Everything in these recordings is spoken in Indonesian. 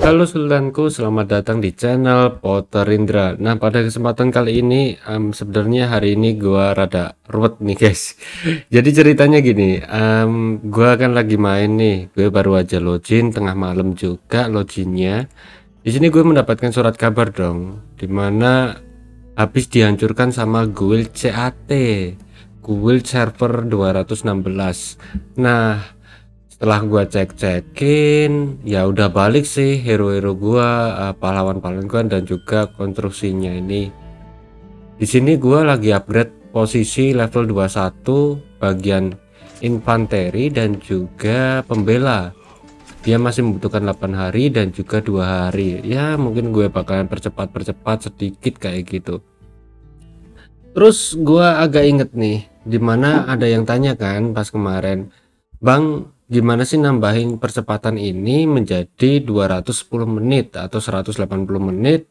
Halo Sultanku, selamat datang di channel Potter Indra. Nah, pada kesempatan kali ini, sebenarnya hari ini gua rada ruwet nih guys. Jadi ceritanya gini, gua kan lagi main nih, gue baru aja login tengah malam juga loginnya. Di sini gue mendapatkan surat kabar dong, dimana habis dihancurkan sama guild CAT, guild server 216. Nah, setelah gua cek-cekin ya udah balik sih hero-hero gua, pahlawan-pahlawan gua dan juga konstruksinya ini. Di sini gua lagi upgrade posisi level 21 bagian infanteri dan juga pembela. Dia masih membutuhkan 8 hari dan juga 2 hari. Ya mungkin gue bakalan percepat sedikit kayak gitu. Terus gua agak inget nih, dimana ada yang tanya kan pas kemarin, Bang, gimana sih nambahin percepatan ini menjadi 210 menit atau 180 menit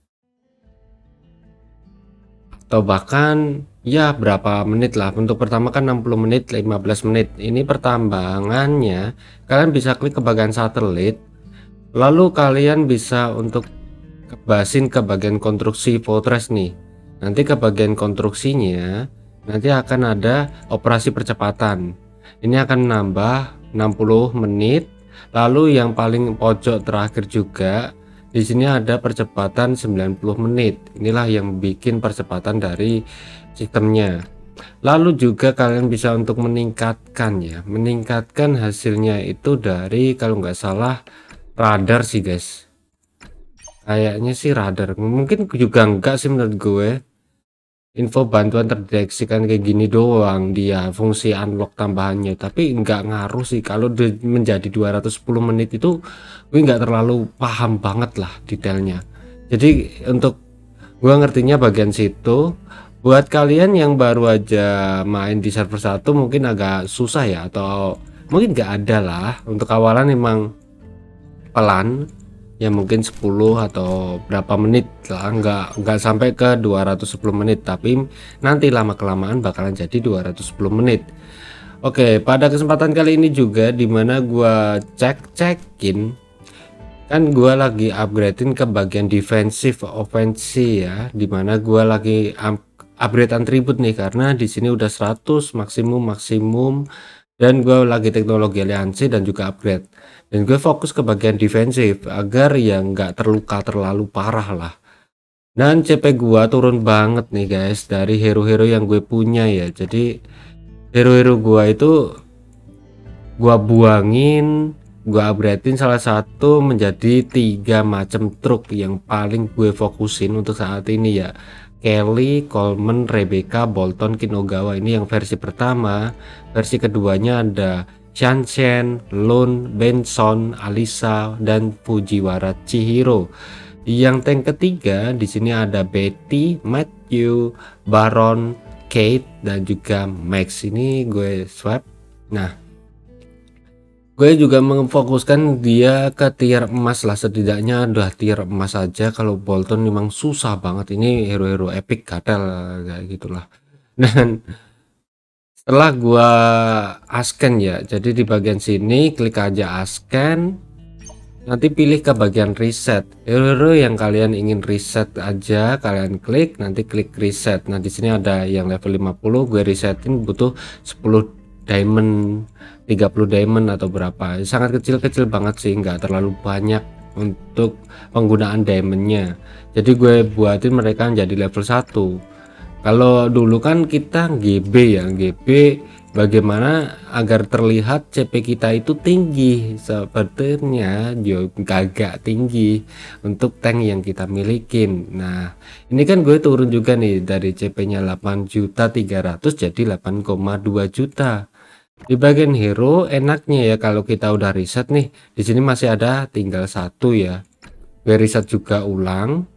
atau bahkan ya berapa menit lah. Untuk pertama kan 60 menit, 15 menit. Ini pertambangannya kalian bisa klik ke bagian satelit, lalu kalian bisa untuk basin ke bagian konstruksi fortress nih. Nanti ke bagian konstruksinya nanti akan ada operasi percepatan. Ini akan nambah 60 menit. Lalu yang paling pojok terakhir juga di sini ada percepatan 90 menit. Inilah yang bikin percepatan dari sistemnya. Lalu juga kalian bisa untuk meningkatkan hasilnya itu dari, kalau nggak salah, radar sih guys. Kayaknya sih radar, mungkin juga enggak sih menurut gue. Info bantuan terdeteksi kan kayak gini doang dia fungsi unlock tambahannya, tapi nggak ngaruh sih kalau menjadi 210 menit itu. Gue nggak terlalu paham banget lah detailnya, jadi untuk gue ngertinya bagian situ. Buat kalian yang baru aja main di server 1 mungkin agak susah ya, atau mungkin nggak ada lah. Untuk awalan emang pelan ya, mungkin 10 atau berapa menit lah, nggak sampai ke 210 menit, tapi nanti lama kelamaan bakalan jadi 210 menit. Oke, pada kesempatan kali ini juga dimana gua cekin kan, gua lagi upgradein ke bagian defensive offensive ya, dimana gua lagi upgrade atribut nih karena di sini udah 100 maksimum, dan gue lagi teknologi aliansi dan juga upgrade, dan gue fokus ke bagian defensif agar yang nggak terluka terlalu parah lah. Dan CP gua turun banget nih guys dari hero-hero yang gue punya ya. Jadi hero-hero gua itu gua buangin, gua upgradein salah satu menjadi 3 macam truk yang paling gue fokusin untuk saat ini ya. Kelly, Coleman, Rebecca, Bolton, Kinogawa. Ini yang versi pertama. Versi keduanya ada Shanshen, Lun, Benson, Alisa, dan Fujiwara Chihiro. Yang tank ketiga di sini ada Betty, Matthew, Baron, Kate, dan juga Max. Ini gue swap. Nah, gue juga memfokuskan dia ke tier emas lah, setidaknya udah tier emas aja. Kalau Bolton memang susah banget, ini hero-hero epic gatel kayak gitulah. Dan setelah gua asken ya, jadi di bagian sini klik aja asken, nanti pilih ke bagian reset. Hero yang kalian ingin reset aja kalian klik, nanti klik reset. Nah di sini ada yang level 50, gue resetin butuh 10 diamond, 30 diamond atau berapa, sangat kecil banget sih, nggak terlalu banyak untuk penggunaan diamondnya. Jadi gue buatin mereka menjadi level 1. Kalau dulu kan kita GB ya, GB bagaimana agar terlihat CP kita itu tinggi, sepertinya juga agak tinggi untuk tank yang kita milikin. Nah ini kan gue turun juga nih dari CP nya 8.300.000 jadi 8,2 juta. Di bagian hero enaknya ya, kalau kita udah riset nih, di sini masih ada tinggal 1 ya. Gue riset juga ulang.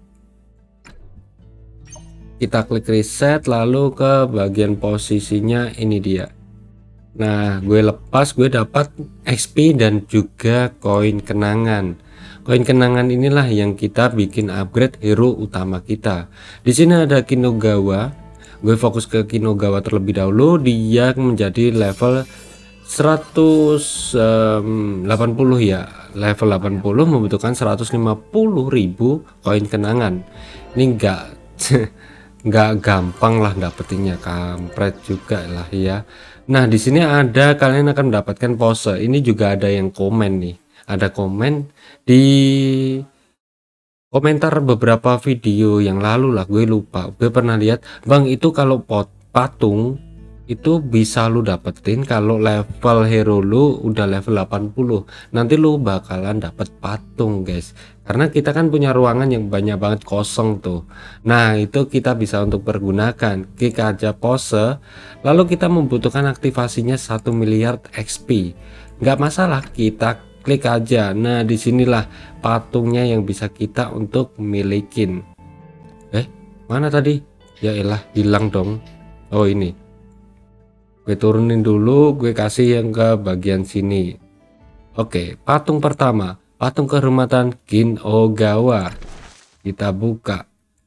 Kita klik reset lalu ke bagian posisinya, ini dia. Nah, gue lepas, gue dapat XP dan juga koin kenangan. Koin kenangan inilah yang kita bikin upgrade hero utama kita. Di sini ada Kinogawa. Gue fokus ke Kinogawa terlebih dahulu, dia menjadi level 180 ya, level 80 membutuhkan 150.000 koin kenangan. Ini enggak nggak gampang lah dapetinnya, kampret juga lah ya. Nah di sini ada, kalian akan mendapatkan pose. Ini juga ada yang komen nih, ada komen di komentar beberapa video yang lalu lah, gue lupa, gue pernah lihat, bang itu kalau patung itu bisa lu dapetin kalau level hero lu udah level 80, nanti lu bakalan dapet patung guys, karena kita kan punya ruangan yang banyak banget kosong tuh. Nah itu kita bisa untuk pergunakan, klik aja pose, lalu kita membutuhkan aktivasinya 1 miliar XP, nggak masalah, kita klik aja. Nah disinilah patungnya yang bisa kita untuk milikin. Mana tadi? Ya elah, hilang dong. Oh ini, gue turunin dulu, gue kasih yang ke bagian sini. Oke, patung pertama, patung kehormatan Kin Ogawa. Kita buka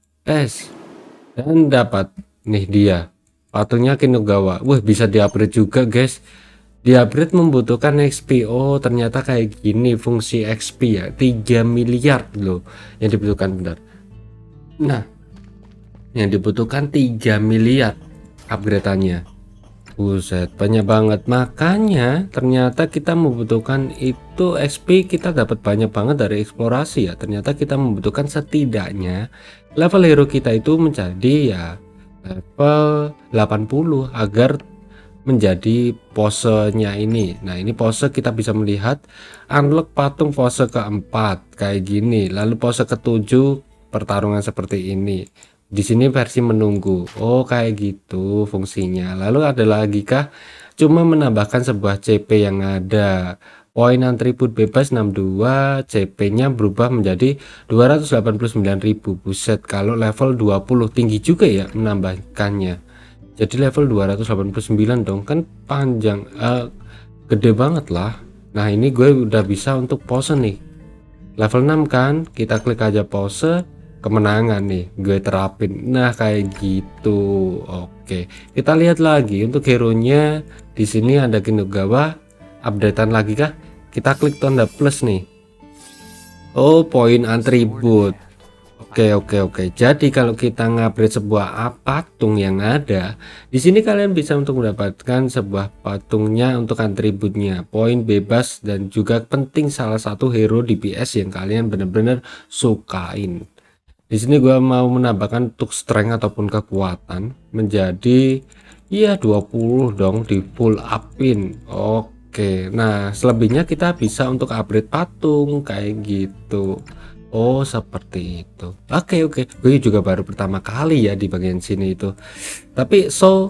dan dapat nih dia patungnya Kin Ogawa. Wah bisa di-upgrade juga guys. Di-upgrade membutuhkan XP. Oh ternyata kayak gini fungsi XP ya, 3 miliar loh yang dibutuhkan, benar. Nah yang dibutuhkan 3 miliar upgrade-annya. Buset banyak banget, makanya ternyata kita membutuhkan itu XP, kita dapat banyak banget dari eksplorasi ya. Ternyata kita membutuhkan setidaknya level hero kita itu menjadi ya level 80 agar menjadi posenya ini. Nah ini pose kita bisa melihat unlock patung pose keempat kayak gini, lalu pose ketujuh pertarungan seperti ini. Di sini versi menunggu. Oh kayak gitu fungsinya. Lalu ada lagi kah? Cuma menambahkan sebuah CP yang ada. Poin atribut bebas 62, CP nya berubah menjadi 289.000. Buset, kalau level 20 tinggi juga ya menambahkannya. Jadi level 289 dong, kan panjang, gede banget lah. Nah ini gue udah bisa untuk pose nih, level 6 kan, kita klik aja pose, kemenangan nih gue terapin. Nah kayak gitu. Oke kita lihat lagi untuk hero nya. Di sini ada Kin Ogawa, updatean lagi kah? Kita klik tanda plus nih. Oh poin atribut. Oke. Jadi kalau kita ngupgrade sebuah patung yang ada di sini, kalian bisa untuk mendapatkan sebuah patungnya untuk atributnya, poin bebas, dan juga penting salah satu hero DPS yang kalian benar-benar sukain. Di sini gua mau menambahkan untuk strength ataupun kekuatan menjadi ya 20 dong, di full upin. Oke. Nah, selebihnya kita bisa untuk upgrade patung kayak gitu. Oh seperti itu. Oke, gue juga baru pertama kali ya di bagian sini itu, tapi so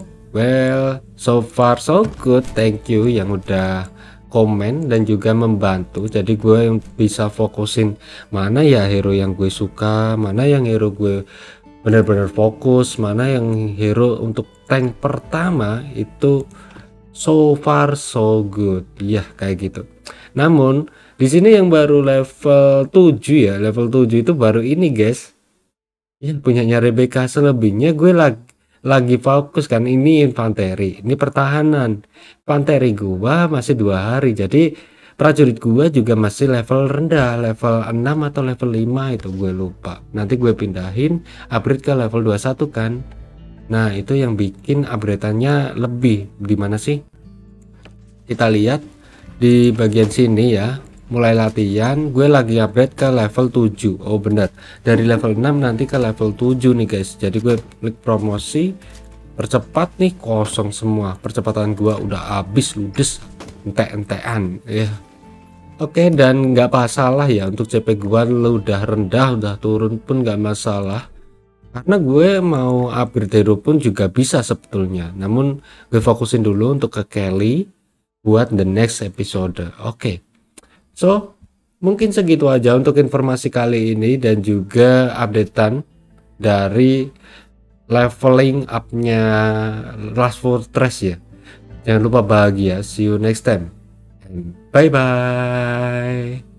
far so good. Thank you yang udah komen dan juga membantu, jadi gue yang bisa fokusin mana ya hero yang gue suka, mana yang hero gue benar-benar fokus, mana yang hero untuk tank pertama itu. So far so good ya kayak gitu. Namun di sini yang baru level 7 ya, level 7 itu baru ini guys ya, punyanya Rebecca. Selebihnya gue lagi fokus kan, ini infanteri, ini pertahanan. Infanteri gua masih 2 hari, jadi prajurit gua juga masih level rendah, level 6 atau level 5 itu gue lupa. Nanti gue pindahin upgrade ke level 21 kan. Nah itu yang bikin upgrade-nya lebih. Dimana sih? Kita lihat di bagian sini ya, mulai latihan gue lagi upgrade ke level 7. Oh benar, dari level 6 nanti ke level 7 nih guys. Jadi gue klik promosi, percepat nih, kosong semua, percepatan gua udah habis ludes, ente-entean ya. Oke, dan nggak masalah ya untuk CP gua lu udah rendah, udah turun pun nggak masalah, karena gue mau upgrade hero pun juga bisa sebetulnya. Namun gue fokusin dulu untuk ke Kelly buat the next episode. Oke. So mungkin segitu aja untuk informasi kali ini dan juga updatean dari leveling upnya Last Fortress ya. Jangan lupa bahagia. See you next time. Bye bye.